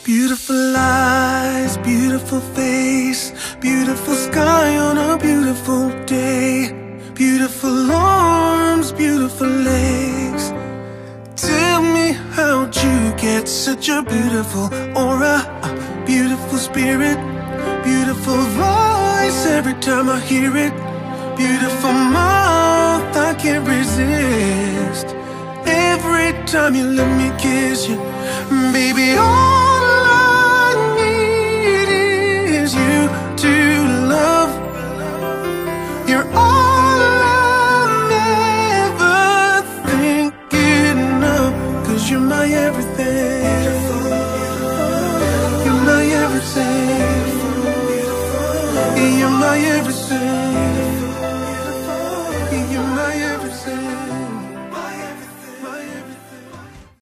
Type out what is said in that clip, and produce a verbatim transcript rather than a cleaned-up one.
Beautiful eyes, beautiful face, beautiful sky on a beautiful day, beautiful arms, beautiful legs. Tell me, how'd you get such a beautiful aura, a beautiful spirit, beautiful voice every time I hear it, beautiful mouth, I can't resist. Every time you let me kiss you, baby, all I need is you to love. You're all I'm ever thinking of, 'cause you're my everything. You're my everything. You're my everything. You're my everything.